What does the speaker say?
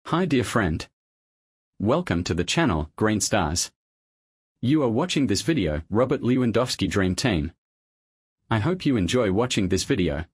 Hi dear friend. Welcome to the channel, Green Stars. You are watching this video, Robert Lewandowski Dream Team. I hope you enjoy watching this video.